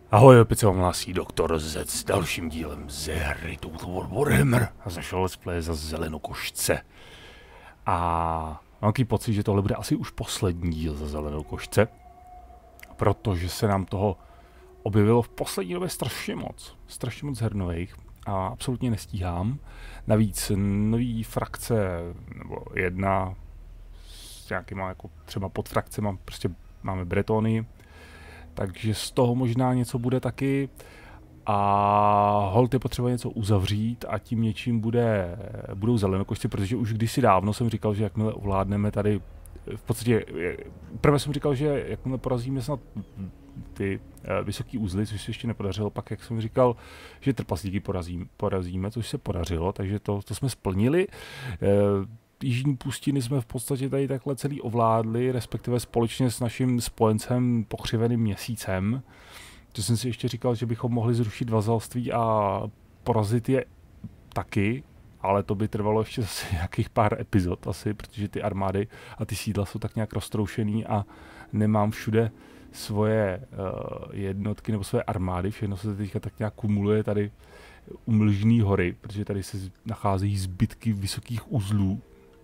Ahoj, opět se vám hlásí Doktor Z s dalším dílem ze hry Total War Warhammer a z našeho let's play za Zelenokošce. A mám takový pocit, že tohle bude asi už poslední díl za Zelenokošce, protože se nám toho objevilo v poslední době strašně moc hernových a absolutně nestíhám. Navíc nový frakce, nebo jedna s nějakýma jako třeba podfrakcema, prostě máme Bretony, takže z toho možná něco bude taky a holt je potřeba něco uzavřít a tím něčím budou Zelenokošci, protože už kdysi dávno jsem říkal, že jakmile ovládneme tady, v podstatě, prvé jsem říkal, že jakmile porazíme snad ty vysoký uzly, což se ještě nepodařilo, pak jak jsem říkal, že trpaslíky porazíme, což se podařilo, takže to jsme splnili. Jižní pustiny jsme v podstatě tady takhle celý ovládli, respektive společně s naším spojencem pokřiveným Měsícem. To jsem si ještě říkal, že bychom mohli zrušit vazalství a porazit je taky, ale to by trvalo ještě zase nějakých pár epizod asi, protože ty armády a ty sídla jsou tak nějak roztroušený a nemám všude svoje jednotky nebo své armády, všechno se teďka tak nějak kumuluje tady u Mlžný hory, protože tady se nacházejí zbytky vysokých uzlů.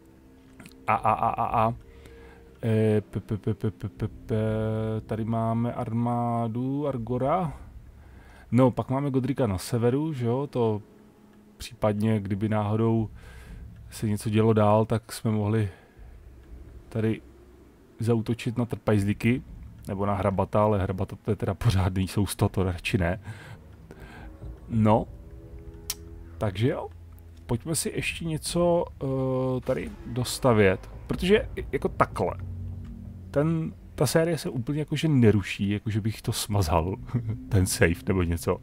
Tady máme armádu Argora. No, pak máme Godrika na severu, že jo, to případně, kdyby náhodou se něco dělo dál, tak jsme mohli tady zaútočit na trpajzlíky, nebo na hrabata, ale hrabata to je teda pořád nejsou 100, to radši ne. No, takže jo. Pojďme si ještě něco tady dostavět, protože jako takhle, ta série se úplně jakože neruší, jakože bych to smazal, ten save nebo něco.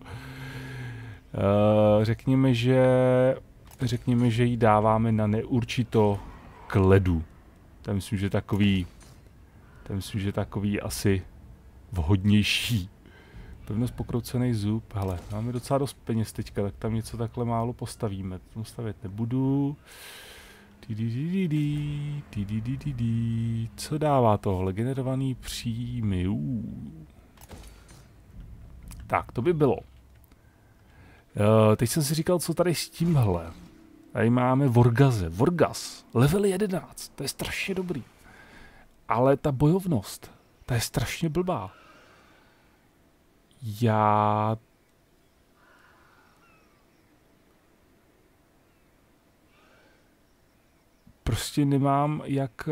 Řekněme, že ji dáváme na neurčito k ledu. To myslím, že takový asi vhodnější. Pevnost pokroucený zub, hele, máme docela dost peněz teďka, tak tam něco takhle málo postavíme. Tam stavět nebudu. Co dává tohle? Generovaný příjmy. Tak, to by bylo. Teď jsem si říkal, co tady s tímhle. Tady máme Vorgas, level 11, to je strašně dobrý. Ale ta bojovnost, ta je strašně blbá. Já prostě nemám jak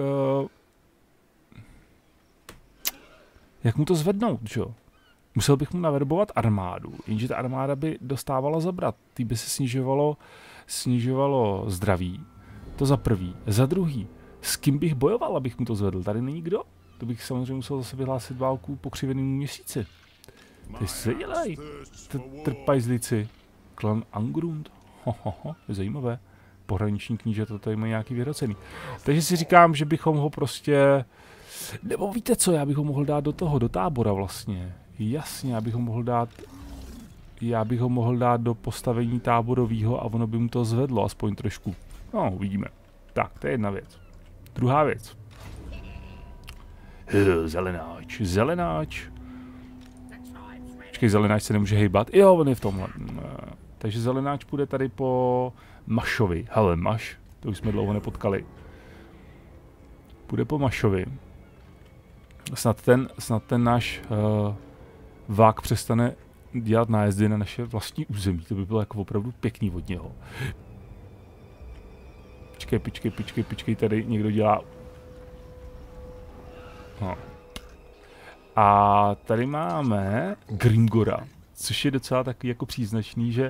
mu to zvednout, že jo? Musel bych mu naverbovat armádu, jenže ta armáda by dostávala zabrat, tý by se snižovalo zdraví, to za prvý. Za druhý, s kým bych bojoval, abych mu to zvedl? Tady není kdo? To bych samozřejmě musel zase vyhlásit válku pokřivenému Měsíci. Ty se dělají, trpajzlici. Klan Angrund. Je zajímavé. Pohraniční kníže to tady mají nějaký vyhrocený. Takže si říkám, že bychom ho prostě... Nebo víte co, já bych ho mohl dát do tábora vlastně. Jasně, já bych ho mohl dát do postavení táborového a ono by mu to zvedlo aspoň trošku. No, uvidíme. Tak, to je jedna věc. Druhá věc. Zelenáč. Počkej, zelenáč se nemůže hejbat. Jo, on je v tomhle. Takže zelenáč půjde tady po Mašovi. Hele, Maš, to už jsme dlouho nepotkali. Půjde po Mašovi. Snad ten náš vák přestane dělat nájezdy na naše vlastní území. To by bylo jako opravdu pěkný od něho. Počkej, tady někdo dělá... No. A tady máme Grimgora, což je docela taky jako příznačný, že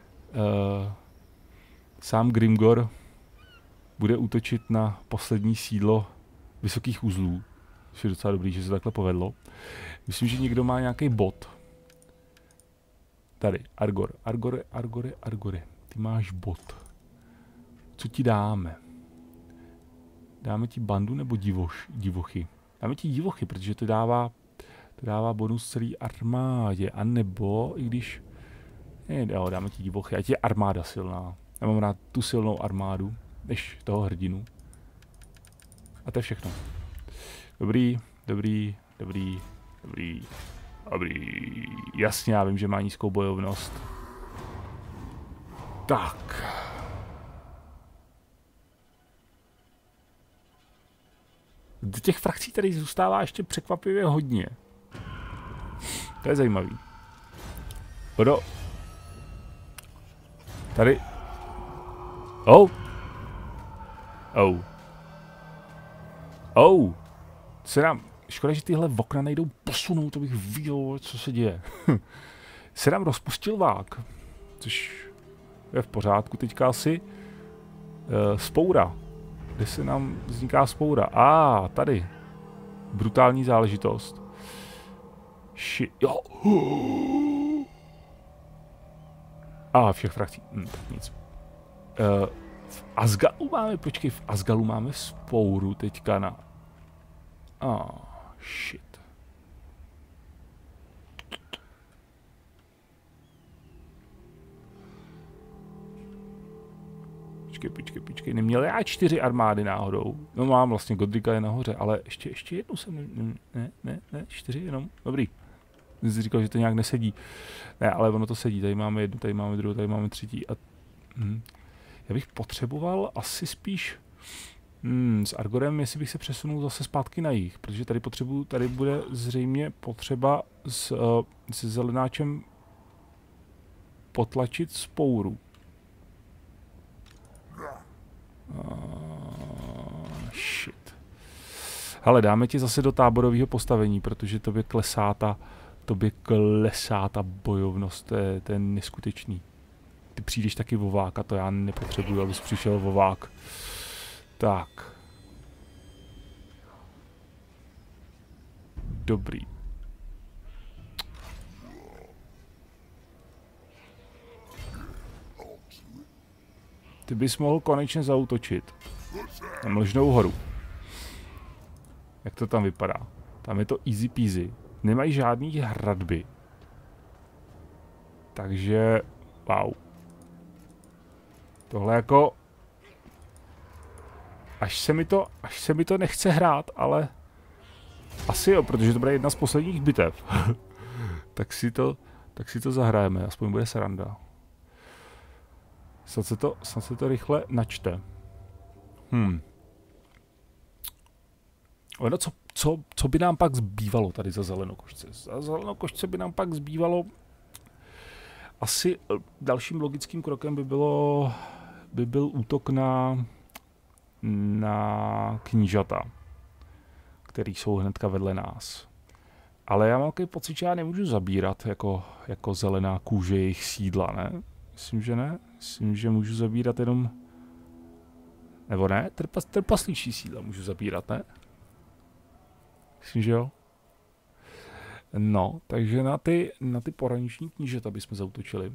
sám Grimgor bude útočit na poslední sídlo vysokých uzlů, což je docela dobrý, že se takhle povedlo. Myslím, že někdo má nějaký bot. Tady, Argore, ty máš bot. Co ti dáme? Dáme ti bandu nebo divochy? Dáme ti divochy, protože to dává bonus celý armádě, anebo, i když... dáme ti divochy, ať je armáda silná. Já mám rád tu silnou armádu, než toho hrdinu. A to je všechno. Dobrý. Jasně, já vím, že má nízkou bojovnost. Tak. Těch frakcí tady zůstává ještě překvapivě hodně. To je zajímavý. Tady. Se nám... Škoda, že tyhle okna nejdou posunout, to bych viděl, co se děje. Se nám rozpustil vák. Což je v pořádku teďka asi. Spoura. Kde se nám vzniká spoura? Tady. Brutální záležitost. Jo. Všech frakcí. Tak nic. V Asgalu máme, v Asgalu máme spouru teďka na... Shit. Počkej, neměl já 4 armády náhodou. No mám vlastně, Godrika je nahoře, ale ještě jednu jsem, ne, 4 jenom, dobrý. Jsi říkal, že to nějak nesedí. Ne, ale ono to sedí, tady máme jednu, tady máme druhou, tady máme třetí a... Já bych potřeboval asi spíš... s Argorem, jestli bych se přesunul zase zpátky na jih, protože tady bude zřejmě potřeba se zelenáčem potlačit spouru. Shit. Hele, dáme ti zase do táborového postavení, protože tobě klesá ta bojovnost, to je neskutečný. Ty přijdeš taky vovák a to já nepotřebuju, abys přišel vovák. Tak. Dobrý. Ty bys mohl konečně zaútočit na Mlžnou horu. Jak to tam vypadá? Tam je to easy peasy. Nemají žádný hradby. Takže... Wow. Tohle jako... Až se mi to nechce hrát, ale... Asi jo, protože to bude jedna z posledních bitev. tak si to zahrajeme, aspoň bude sranda. Snad se to rychle načte. No co by nám pak zbývalo tady za zelenokošce? Za zelenokošce by nám pak zbývalo... Asi dalším logickým krokem by byl útok na knížata, který jsou hnedka vedle nás. Ale já mám takový pocit, že já nemůžu zabírat jako zelená kůže jejich sídla, ne? Myslím, že ne. Myslím, že můžu zabírat jenom... Nebo ne? Trpaslíčí sídla můžu zabírat, ne? Myslím, že jo. No, takže na ty pohraniční knížata bychom zaútočili.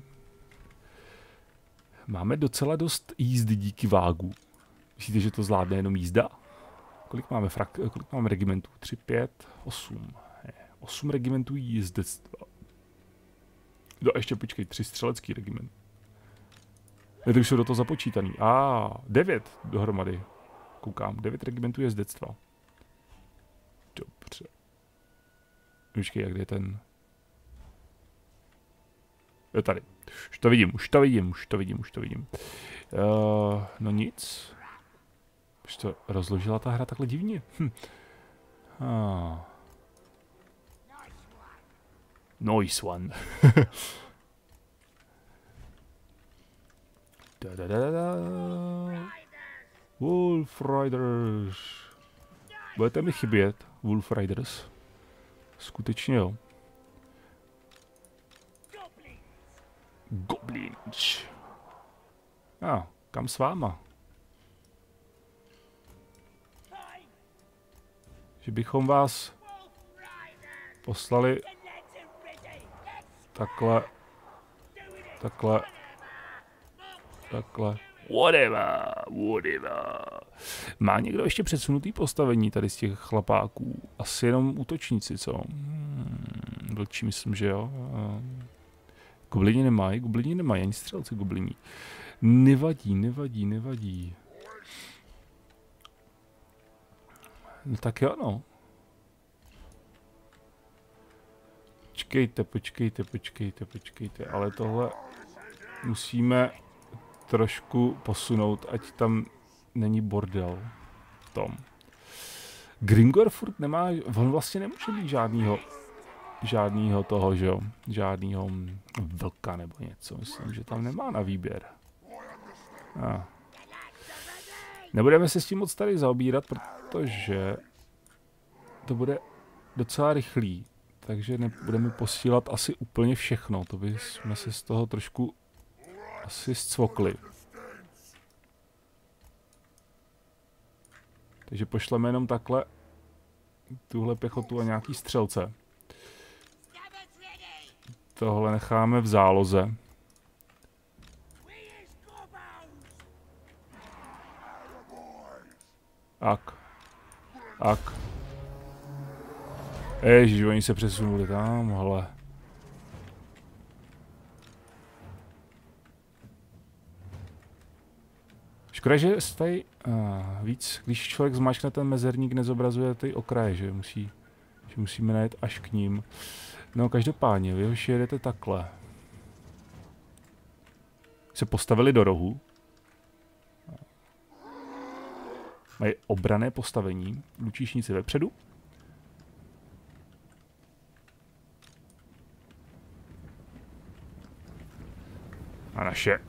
Máme docela dost jízdy díky vágu. Myslíte, že to zvládne jenom jízda? Kolik máme regimentů? 3, 5, 8. 8 regimentů jízdectva. No ještě počkej, 3 střelecký regiment. To už jsou do toho započítaný. 9 dohromady. Koukám, 9 regimentů jezdectva. Dobře. Počkej, jak je ten... Jo, tady. Už to vidím. No nic. Už to rozložila ta hra takhle divně. Nice one. Wolf Riders. Budete mi chybět, Wolf Riders. Skutečně jo. Goblins. Kam s váma? Že bychom vás poslali takhle. Whatever. Má někdo ještě předsunutý postavení tady z těch chlapáků? Asi jenom útočníci, co? Vlčí, myslím, že jo. Goblini nemají, ani střelci gobliní. Nevadí. No tak jo, no. Počkejte, ale tohle musíme trošku posunout, ať tam není bordel v tom. Grimgor furt nemá, on vlastně nemůže být žádnýho toho, že jo, žádnýho vlka nebo něco, myslím, že tam nemá na výběr. Nebudeme se s tím moc tady zaobírat, protože to bude docela rychlý, takže nebudeme posílat asi úplně všechno, to by jsme se z toho trošku asi zcvokli. Takže pošleme jenom takhle tuhle pěchotu a nějaký střelce. Tohle necháme v záloze. Ak. Ježiš, oni se přesunuli tamhle. Škoda, že tady víc, když člověk zmáčkne ten mezerník, nezobrazuje ty okraje, že musíme najet až k ním. No každopádně, vy už jedete takhle. Se postavili do rohu. Mají obranné postavení, lučišníci vepředu. A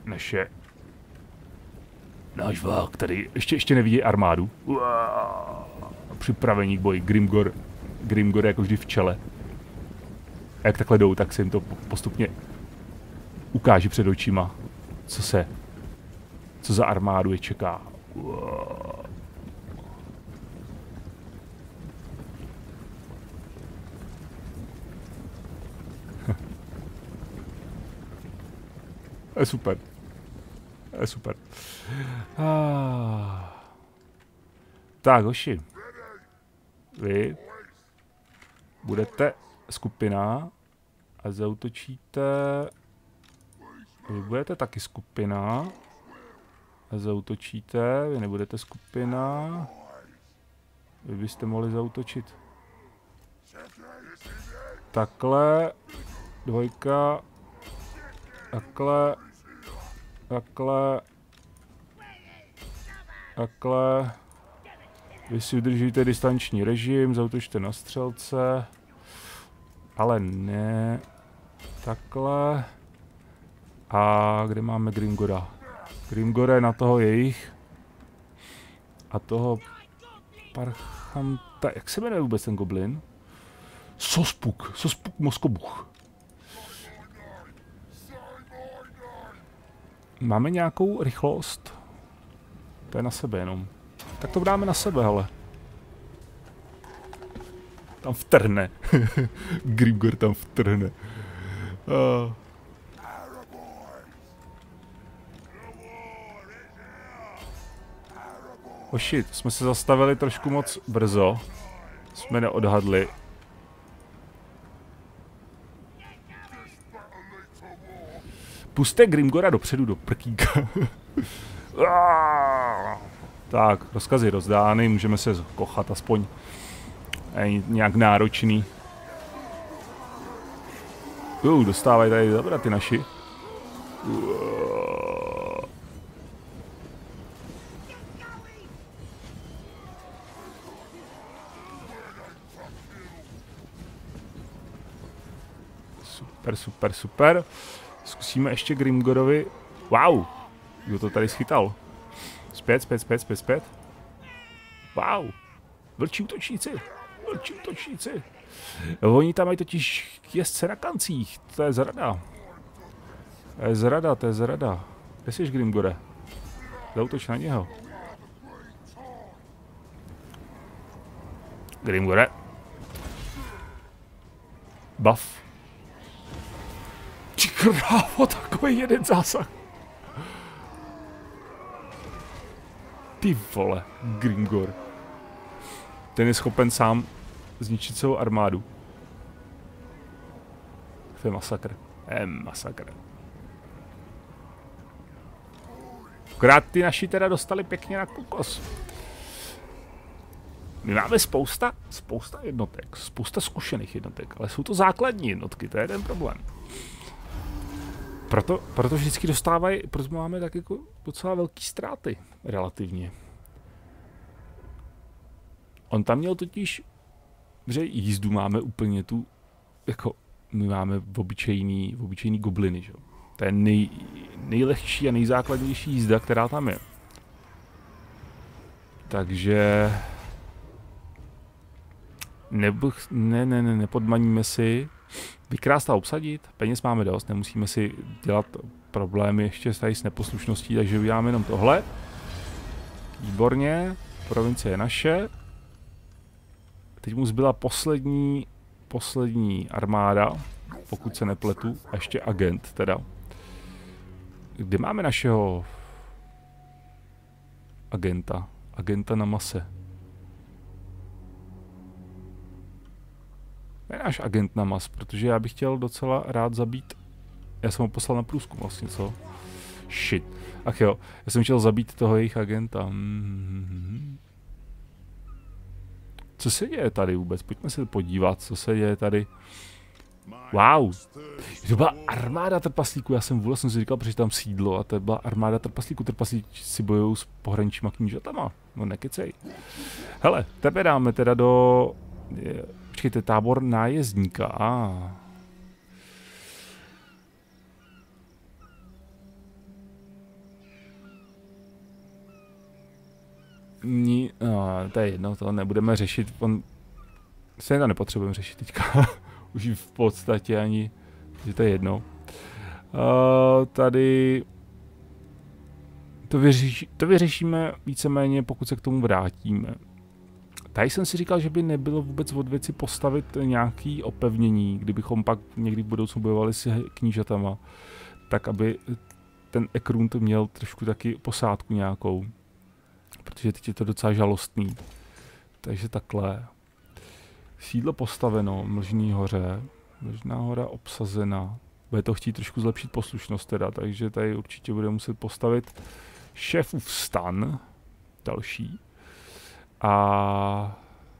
náš vák tady ještě nevidí armádu. Připravení k boji. Grimgor jako vždy v čele. A jak takhle jdou, tak se jim to postupně ukáže před očima, co za armádu je čeká. Je super. Je super. Tak, hoši. Vy budete skupina a zaútočíte. Vy budete taky skupina a zaútočíte. Vy nebudete skupina. Vy byste mohli zaútočit. Takhle. Dvojka. Takhle. Takhle. Takhle. Vy si udržíte distanční režim, zaútočte na střelce. Ale ne. Takhle. A kde máme Grimgora? Grimgora je na toho jejich. A toho Parchanta. Jak se jmenuje vůbec ten goblin? Sospuk Moskobuch. Máme nějakou rychlost? To je na sebe jenom. Tak to dáme na sebe, hele. Tam vtrhne. Grimgor tam vtrhne. Oh shit, jsme se zastavili trošku moc brzo. Jsme neodhadli. Pusťte Grimgora dopředu do prkíka. Tak, rozkazy rozdány, můžeme se kochat aspoň. Nějak náročný. Dostávají tady dobra ty naši. Super. Zkusíme ještě Grimgorovi. Wow! Kdo to tady schytal? Zpět. Wow! Vlčí útočníci. Oni tam mají totiž jezdce na kancích. To je zrada. To je zrada. Kde jsi, Grimgore? Zaútoč na něho. Grimgore. Buff. Krávo, takový jeden zásah. Ty vole, Grimgor. Ten je schopen sám zničit celou armádu. To je masakr. Akorát ty naši teda dostali pěkně na kukos. My máme spousta jednotek, spousta zkušených jednotek, ale jsou to základní jednotky, to je ten problém. Proto vždycky dostávají, proto máme tak jako docela velký ztráty, relativně. On tam měl totiž, že jízdu máme úplně tu, jako my máme obyčejný gobliny, že? To je nejlehčí a nejzákladnější jízda, která tam je. Takže nepodmaníme si. Vykrást a obsadit, peněz máme dost, nemusíme si dělat problémy ještě tady s neposlušností, takže uděláme jenom tohle. Výborně, provincie je naše. Teď mu zbyla poslední armáda, pokud se nepletu, a ještě agent teda. Kde máme našeho agenta? Agenta na mase. Je náš agent na mas, protože já bych chtěl docela rád zabít. Já jsem ho poslal na průzkum vlastně, co? Shit. Ach jo, já jsem chtěl zabít toho jejich agenta. Co se děje tady vůbec? Pojďme se podívat, co se děje tady. Wow. To byla armáda trpaslíků, já jsem vůbec si říkal, protože tam sídlo a to byla armáda trpaslíků. Trpaslíci si bojují s pohraničíma knížatama. No nekecej. Hele, tebe dáme teda do... Počkejte, tábor nájezdníka. To je jedno, to nebudeme řešit. Se to nepotřebujeme řešit teďka. Už v podstatě ani, že to je jedno. Tady to vyřešíme víceméně, pokud se k tomu vrátíme. Tady jsem si říkal, že by nebylo vůbec od věci postavit nějaký opevnění, kdybychom pak někdy v budoucnu bojovali s knížatama, tak aby ten Ekrund měl trošku taky posádku nějakou, protože teď je to docela žalostný. Takže takhle. Sídlo postaveno, Mlžný hoře, Mlžná hora obsazena. Bude to chtít trošku zlepšit poslušnost teda, takže tady určitě bude muset postavit šéfův stan, další. A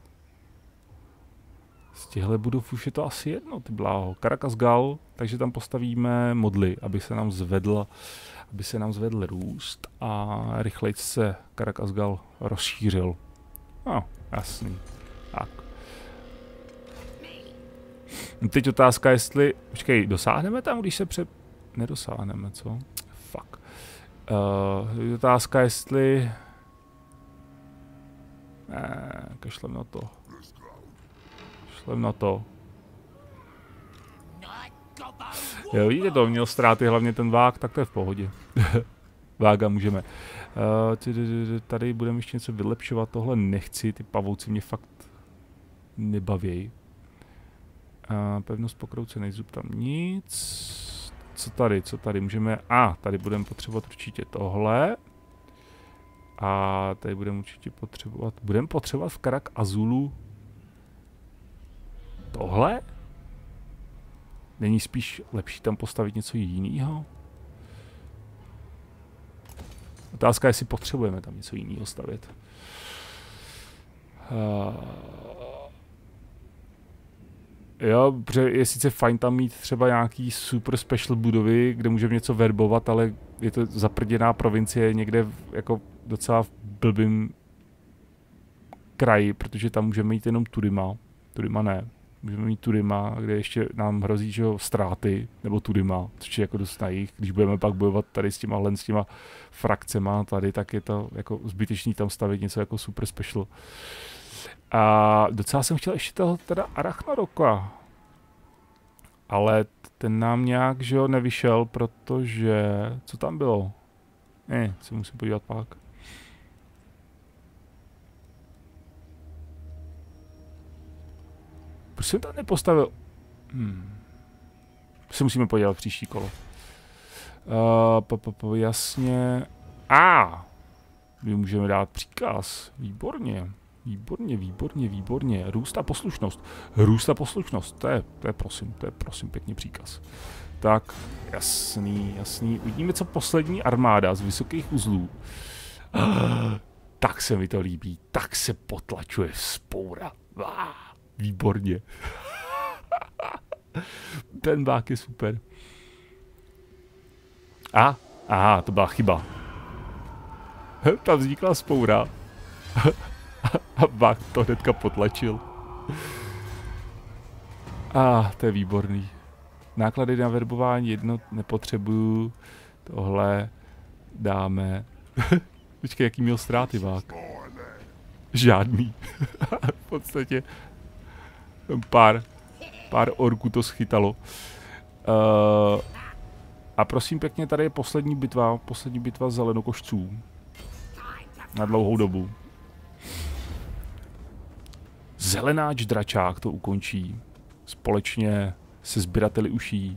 z těchto budov už je to asi jedno, ty bláho. Karakazgal, takže tam postavíme modly, aby se nám zvedl růst a rychleji se Karakazgal rozšířil. No, jasný. Tak. Teď otázka, jestli... Počkej, dosáhneme tam, když se nedosáhneme, co? Fuck. Otázka, jestli... Kašlem na to. Kašlem na to. Jo, vidíte to, měl ztráty hlavně ten váh, tak to je v pohodě. Vága můžeme. Tady budeme ještě něco vylepšovat, tohle nechci, ty pavouci mě fakt nebavějí. Pevnost pokroucený zub, tam nic. Co tady můžeme... tady budeme potřebovat určitě tohle. A tady budeme určitě potřebovat... Budeme potřebovat v Karak Azulu... Tohle? Není spíš lepší tam postavit něco jiného? Otázka je, jestli potřebujeme tam něco jiného stavět. Jo, protože je sice fajn tam mít třeba nějaký super special budovy, kde můžeme něco verbovat, ale je to zaprděná provincie někde jako docela v blbým kraji, protože tam můžeme mít jenom Turima. Turima ne. Můžeme mít Turima, kde ještě nám hrozí, že jo, ztráty, nebo Turima, což je jako dost na jich. Když budeme pak bojovat tady s těma frakcema tady, tak je to jako zbytečný tam stavit něco jako super special. A docela jsem chtěl ještě toho teda Arachnaroka. Ale ten nám nějak, že jo, nevyšel, protože... Co tam bylo? Se musím podívat pak. Proč jsem tam nepostavil? Se musíme podívat příští kolo. Jasně. My můžeme dát příkaz. Výborně. Výborně. Růst a poslušnost. To je prosím pěkně příkaz. Tak, jasný. Uvidíme, co poslední armáda z vysokých uzlů. Tak se mi to líbí, tak se potlačuje vzpoura. Výborně. Ten bák je super. Aha, to byla chyba. Tam vznikla vzpoura. A bák to hnedka potlačil. To je výborný. Náklady na verbování jednot nepotřebuju. Tohle dáme. Počkej, jaký měl ztráty bák? Žádný. V podstatě pár orků to schytalo. A prosím pěkně, tady je poslední bitva zelenokošců. Na dlouhou dobu. Zelenáč dračák to ukončí. Společně se sběrateli uší.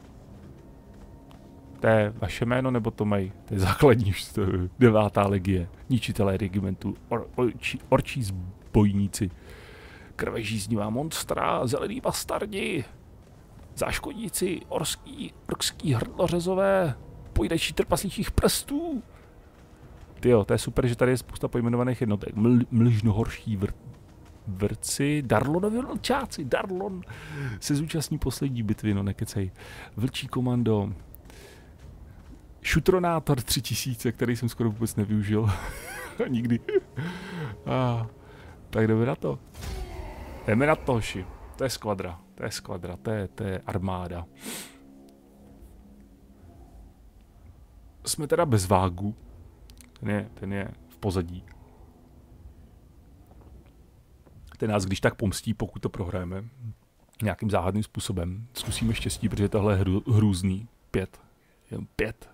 To je vaše jméno, nebo to mají? To je základní 9. legie. Ničitelé regimentu. Orčí zbojníci. Krvežíznivá monstra. Zelený bastardi. Záškodníci. Orský hrdlořezové. Pojdačí trpaslíčích prstů. Tyjo, to je super, že tady je spousta pojmenovaných jednotek. Mlžnohorší vrci, Darlonovi vlčáci, Darlon se zúčastní poslední bitvy, no nekecej. Vlčí komando, Šutronátor 3000, který jsem skoro vůbec nevyužil. Nikdy. Tak jdeme na to. Jdeme na to, hoši. To je skvadra, to je armáda. Jsme teda bez vágu. Ten je v pozadí. Ten nás když tak pomstí, pokud to prohrajeme. Nějakým záhadným způsobem. Zkusíme štěstí, protože tohle je hrůzný. 5. Jen 5.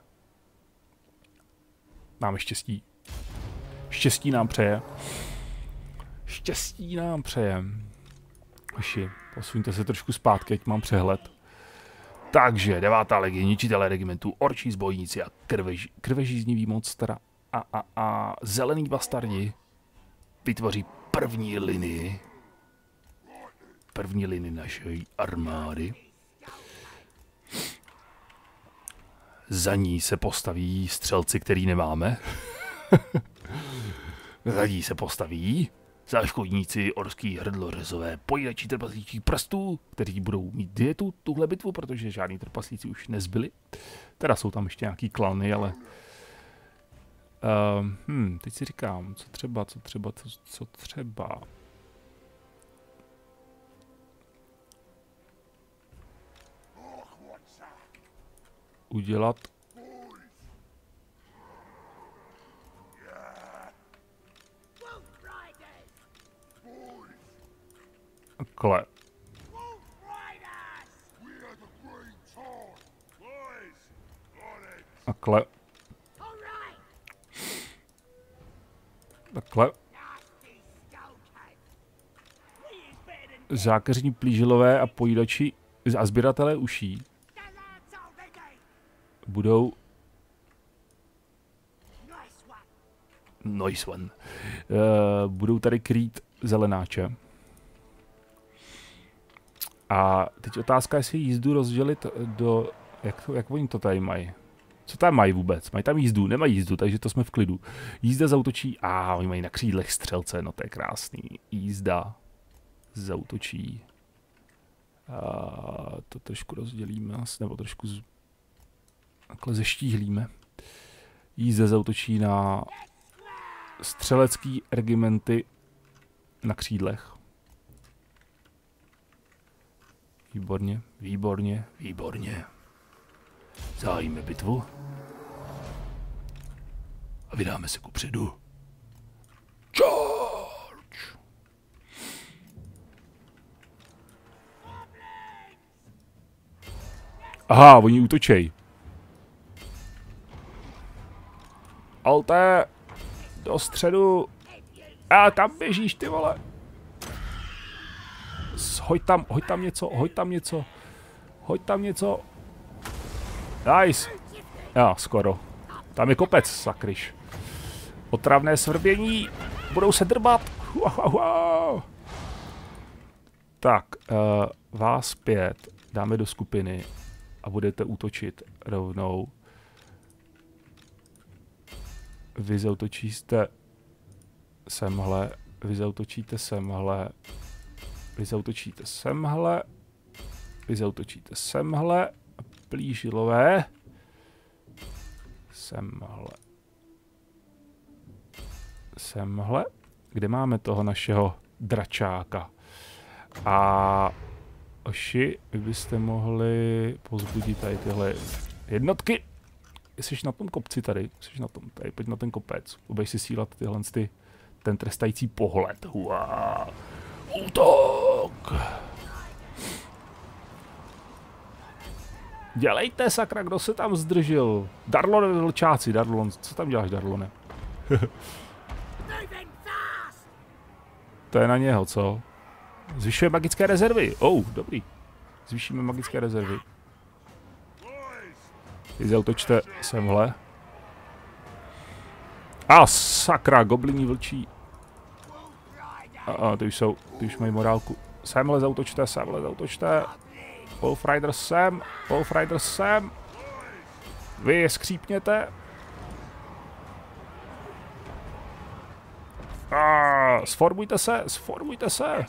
Máme štěstí. Štěstí nám přeje. Štěstí nám přeje. Hoši, posuňte se trošku zpátky, ať mám přehled. Takže 9. legie, ničitelé regimentu, orčí zbojníci a krvežíznivý monstra a zelený bastardi vytvoří první linii naší armády. Za ní se postaví střelci, který nemáme. Za ní se postaví záškodníci, orský hrdlořezové, pojídači trpaslíčích prstů, kteří budou mít dietu tuhle bitvu, protože žádní trpaslíci už nezbyli. Teda jsou tam ještě nějaký klany, ale... teď si říkám, co třeba... Udělat... Takhle. Takhle. Takhle. Zákeřní plížilové a pojídači a sběratelé uší budou... Nice one. Budou tady krýt zelenáče. A teď otázka, jestli jízdu rozdělit do... Jak oni to tady mají? Co tam mají vůbec? Mají tam jízdu? Nemají jízdu, takže to jsme v klidu. Jízda zautočí... oni mají na křídlech střelce, no to je krásný. Jízda zautočí. To trošku rozdělíme, nebo trošku takhle zeštíhlíme. Jízda zautočí na střelecký regimenty na křídlech. Výborně, výborně, výborně. Zahájíme bitvu. A vydáme se kupředu. Charge! Aha, oni útočej. Alte! Do středu! Kam běžíš, ty vole? Hoď tam něco, hoď tam něco. Nice. Skoro. Tam je kopec, sakryš. Otravné svrbění. Budou se drbat. Tak, vás 5 dáme do skupiny a budete útočit rovnou. Vy zautočíte semhle, vy zautočíte semhle, vy zautočíte semhle, vy zautočíte semhle, plížilové, semhle, semhle, kde máme toho našeho dračáka. A oši, vy byste mohli pozbudit tady tyhle jednotky. Jsi na tom kopci tady, jsi na tom, tady pojď na ten kopec. Ubej si sílat tyhle ten trestající pohled. Uá. Útok! Dělejte, sakra, kdo se tam zdržel? Darlone vlčáci, Darlon, co tam děláš, Darlone? To je na něho, co? Zvyšuje magické rezervy. Dobrý. Zvýšíme magické rezervy. Vy zautočte semhle. Sakra, gobliní vlčí. Ty už mají morálku. Semhle zautočte, semhle zautočte. Wolf Rider sem. Vy je skřípněte. Sformujte se.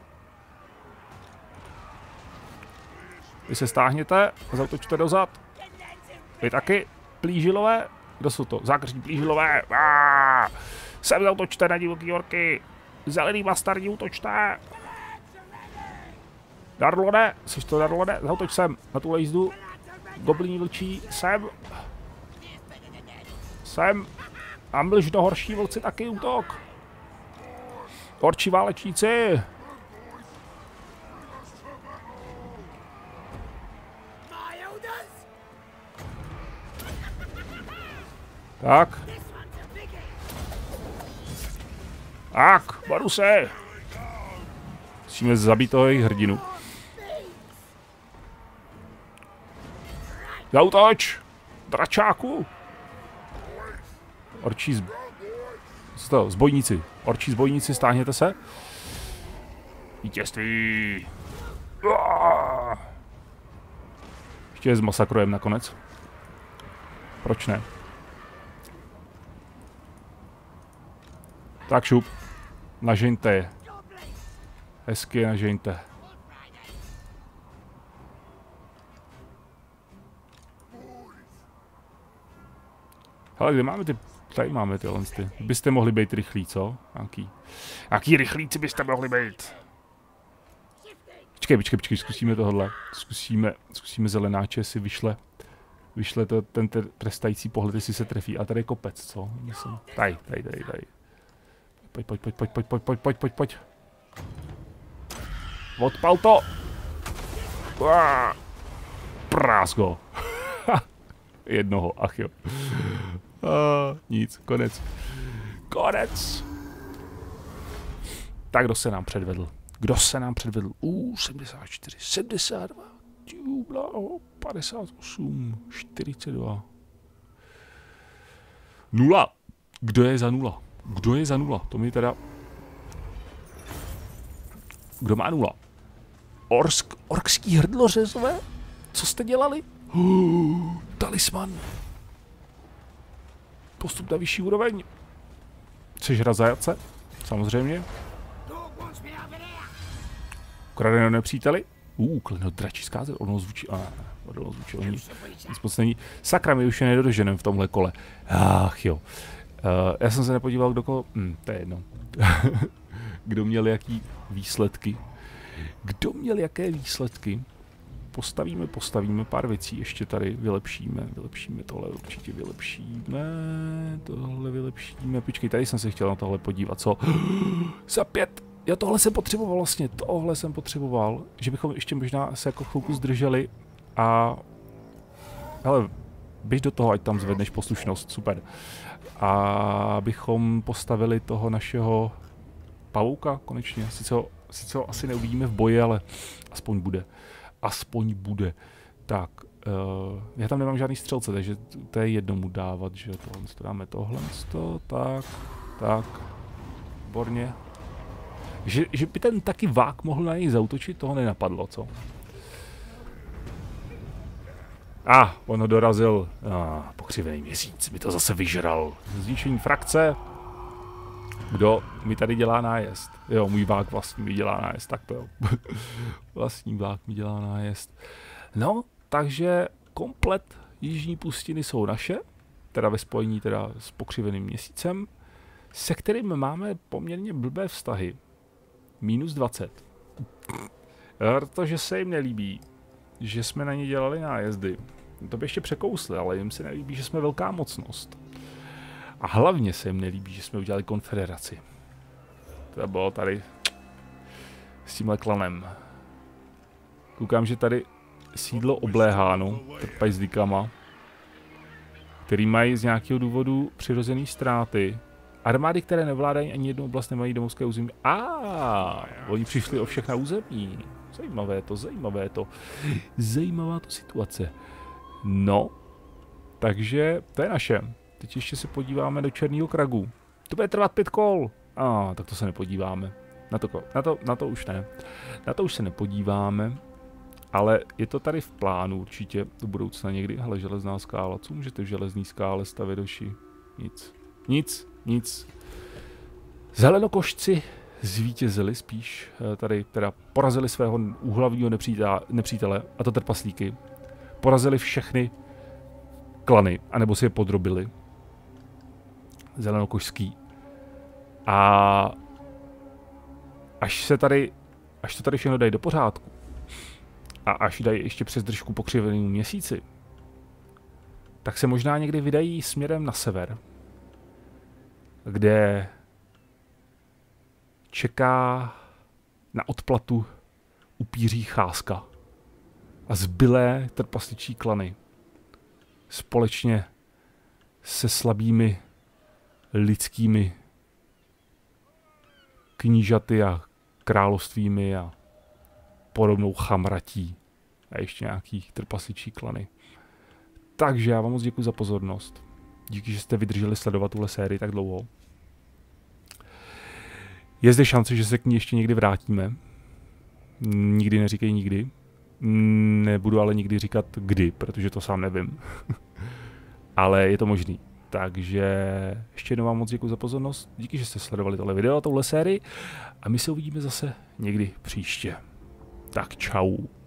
Vy se stáhněte, zautočte dozad. Vy taky, plížilové. Kdo jsou to? Zákržní plížilové. Sem zautočte na divoký orky. Zelený bastardi, útočte. Darlone, jsi to Darlone? Zautoč sem, na tuhle jízdu. Gobliní vlčí, sem. A mlžno horší vlci taky útok. Orčí válečníci. Tak, Baruse. Musíme zabít toho jejich hrdinu. Zautoč! Dračáku! Orčí zbojníci. Orčí zbojníci, stáhněte se. Vítězství! Ještě je zmasakrujeme nakonec. Proč ne? Tak šup. Nažeňte je. Hezky je nažeňte. Hele, kde máme ty... Tady máme tyhle. Byste mohli být rychlí, co? Jaký rychlíci byste mohli být? Počkej, zkusíme tohle. Zkusíme zelenáče, si vyšle ten trestající pohled, jestli se trefí. A tady je kopec, co? Tady. Pojď. Odpal to! Prás go. Jednoho, ach jo. Nic, konec. Tak kdo se nám předvedl? 74, 72, 58, 42. 0. Kdo je za 0? To mi teda... Kdo má 0? Orkský hrdlořezové? Co jste dělali? Talisman. Postup na vyšší úroveň. Chceš hrát zajace? Samozřejmě. Ukradené nepříteli? Klenot dračí zkáze. Ono zvučí. Oni. Nic moc není. Sakra, my už je nedoženem v tomhle kole. Ach jo. Já jsem se nepodíval, kdo koho... to je jedno. Kdo měl jaký výsledky. Jaké výsledky. Postavíme pár věcí, ještě tady vylepšíme tohle, určitě vylepšíme, tohle vylepšíme, počkej, tady jsem se chtěl na tohle podívat, co? Za 5, já tohle jsem potřeboval, že bychom ještě možná se jako chvilku zdrželi a, hele, běž do toho, ať tam zvedneš poslušnost, super, a bychom postavili toho našeho pavouka konečně, sice ho asi neuvidíme v boji, ale aspoň bude. Tak, já tam nemám žádný střelce, takže to je jedno mu dávat, že tohle dáme tak, výborně. Že by ten taky vák mohl na něj zaútočit, toho nenapadlo, co? On ho dorazil, pokřivený měsíc, by to zase vyžral. Zvýšení frakce. Kdo mi tady dělá nájezd? Jo, můj vák vlastní mi dělá nájezd, tak to jo. Vlastní vák mi dělá nájezd. No, takže komplet jižní pustiny jsou naše, teda ve spojení teda s pokřiveným měsícem, se kterým máme poměrně blbé vztahy. -20. Protože se jim nelíbí, že jsme na ně dělali nájezdy. To by ještě překousli, ale jim se nelíbí, že jsme velká mocnost. A hlavně se jim nelíbí, že jsme udělali konfederaci. To bylo tady s tímhle klanem. Koukám, že tady sídlo obléháno trpajzlíkama, který mají z nějakého důvodu přirozené ztráty. Armády, které nevládají ani jednu oblast, nemají domovské území. Oni přišli o všechna území. Zajímavé to, zajímavé to. Zajímavá to situace. No, takže to je naše. Teď ještě se podíváme do Černého Kragu. To bude trvat 5 kol. Tak to se nepodíváme. Na to už ne. Na to už se nepodíváme. Ale je to tady v plánu určitě do budoucna někdy. Hele, železná skála. Co můžete v železný skále stavět, doši? Nic. Zelenokošci zvítězili spíš. Tady teda porazili svého úhlavního nepřítele, a to trpaslíky. Porazili všechny klany, anebo si je podrobili. Zelenokošský. A až to tady všechno dají do pořádku a až dají ještě přes držku pokřivenému měsíci, tak se možná někdy vydají směrem na sever, kde čeká na odplatu upíří Cházka a zbylé trpasličí klany společně se slabými lidskými knížaty a královstvími a podobnou chamratí a ještě nějaký trpasličí klany. Takže já vám moc děkuji za pozornost. Díky, že jste vydrželi sledovat tuhle sérii tak dlouho. Je zde šance, že se k ní ještě někdy vrátíme. Nikdy neříkej nikdy. Nebudu ale nikdy říkat kdy, protože to sám nevím. Ale je to možný. Takže ještě jednou vám moc děkuji za pozornost. Díky, že jste sledovali tohle video a touhle sérii. A my se uvidíme zase někdy příště. Tak čau.